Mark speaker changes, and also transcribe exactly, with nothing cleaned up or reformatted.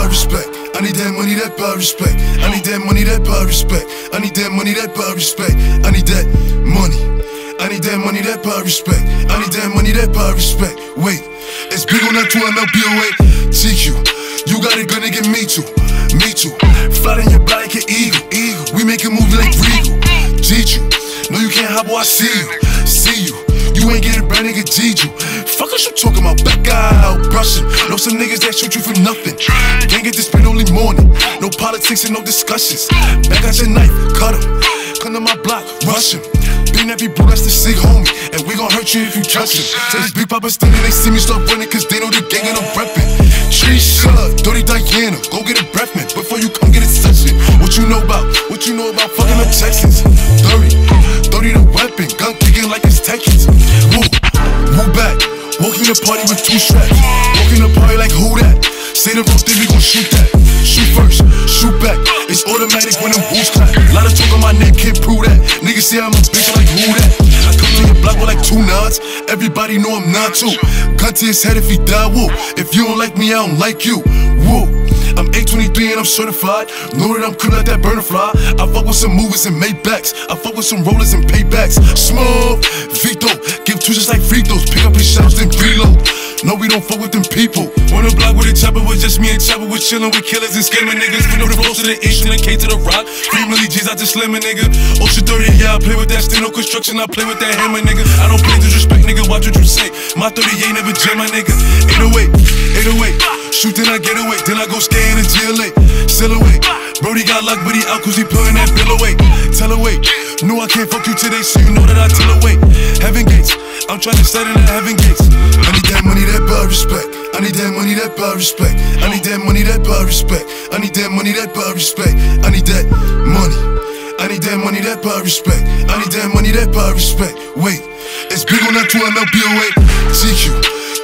Speaker 1: buy respect. I need that money that buy respect. I need that money that buy respect. I need that money that buy respect. I need that money. I need that money that buy respect. I need that money that buy respect. Wait, it's big on that two M L B O A. G Q, you got it, gonna get me too. Me too. Fly in your body like an eagle. Eagle. We make it move like Regal. G Q, no you can't hop, boy, I see you. See you. You ain't getting brand nigga G Q. Fuck us, you talking about back guy out brushing. Know some niggas that shoot you for nothing. Can't get this spit only morning. No politics and no discussions. Back out your knife, cut him. Come to my block, rush him. Being every bro, that's the sick homie. And we gon' hurt you if you touch him. So this big papa standing, they see me start running, cause they know the gang and I'm reppin'. Tree shut, dirty Diana, go get a breath mint before you come get a session. What you know about, what you know about fucking up Texans? Dirty, dirty the weapon, gun kicking like it's Texans. Woo, move back, walking the party with two straps. Walking the party like who that? Say the wrong thing, we gon' shoot that. Shoot first, shoot back. It's automatic when them wolves clap. Lot of talk on my name, can't prove that. Niggas say I'm a bitch, like who that? I come to your block with like two nods. Everybody know I'm not too. Gun to his head if he die, woo. If you don't like me, I don't like you, woo. I'm eight twenty-three and I'm certified. Know that I'm cool like that burner fly. I fuck with some movers and Maybachs. I fuck with some rollers and paybacks. Smooth, Vito, give two just like free throws. Pick up his shells, then reload. No, we don't fuck with them people. On the block with a chopper, with just me and chopper. We chillin' with killers and scamming niggas. We know the flows to the H and the K to the rock. Three milli G's out to slim a nigga. Ocean thirty, yeah, I play with that steel construction. I play with that hammer, nigga. I don't play disrespect, nigga. Watch what you say. My thirty-eight never jam my nigga. eight oh eight, eight oh eight. Shoot, then I get away. Then I go stay in the jail late. Still away. Brody got luck, but he out cause he putting that bill away. Tell away. No, I can't fuck you today, so you know that I tell away. Heaven gates. I'm trying to start in the heaven gates. I need that money that buy respect. I need that money that buy respect. I need that money that buy respect. I need that money that buy respect. I need that money. I need that money that buy respect. I need that money that buy respect. Wait, it's big on that two M L B O A. G Q,